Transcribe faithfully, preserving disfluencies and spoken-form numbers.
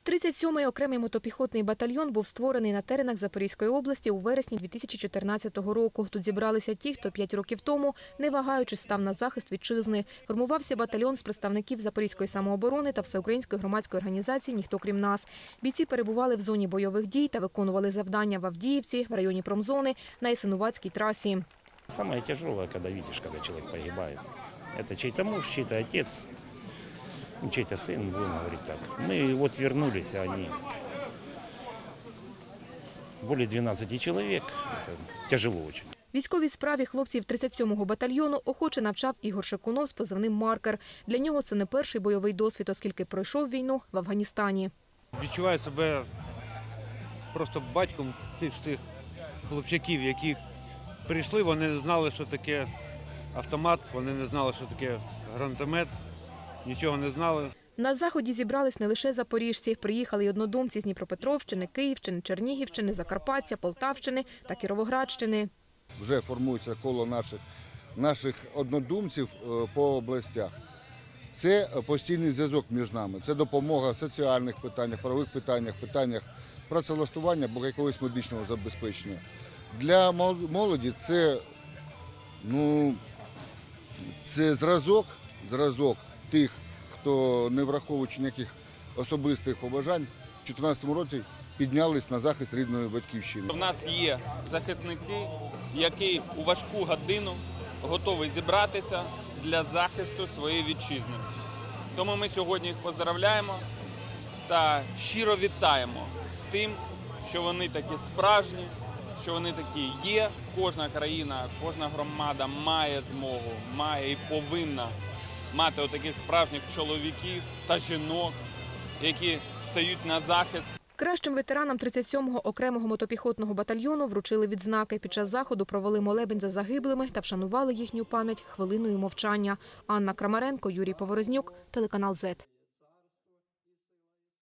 тридцять сьомий окремий мотопіхотний батальйон був створений на теренах Запорізької області у вересні дві тисячі чотирнадцятого року. Тут зібралися ті, хто п'ять років тому, не вагаючись, став на захист вітчизни. Формувався батальйон з представників Запорізької самооборони та Всеукраїнської громадської організації «Ніхто крім нас». Бійці перебували в зоні бойових дій та виконували завдання в Авдіївці, в районі Промзони, на Ясинуватській трасі. Самое тяжелое, когда видишь, когда человек погибает. Это чей-то муж, чей-то отец, чей-то сын, будем говорить так. Мы вот вернулись, а они более двенадцати человек. Это тяжело очень. Військовій справі хлопців тридцять сьомого батальйону охоче навчав Ігор Шикунов з позивним «Маркер». Для нього це не перший бойовий досвід, оскільки пройшов війну в Афганістані. Відчуваю себе просто батьком цих всіх хлопчаків, які прийшли, вони не знали, що таке автомат, вони не знали, що таке гранатомет, нічого не знали. На заході зібрались не лише запоріжці. Приїхали й однодумці з Дніпропетровщини, Київщини, Чернігівщини, Закарпаття, Полтавщини та Кіровоградщини. Вже формується коло наших, наших однодумців по областях. Це постійний зв'язок між нами, це допомога в соціальних питаннях, правових питаннях, питаннях працевлаштування або якогось медичного забезпечення. Для молоді це, ну, це зразок, зразок тих, хто, не враховуючи ніяких особистих побажань, в дві тисячі чотирнадцятому році піднялись на захист рідної батьківщини. У нас є захисники, які у важку годину готові зібратися для захисту своєї вітчизни. Тому ми сьогодні їх поздравляємо та щиро вітаємо з тим, що вони такі справжні, що вони такі є. Кожна країна, кожна громада має змогу, має і повинна мати отаких справжніх чоловіків та жінок, які стають на захист. Кращим ветеранам тридцять сьомого окремого мотопіхотного батальйону вручили відзнаки. Під час заходу провели молебень за загиблими та вшанували їхню пам'ять хвилиною мовчання. Анна Крамаренко, Юрій Поворознюк, телеканал «Зет».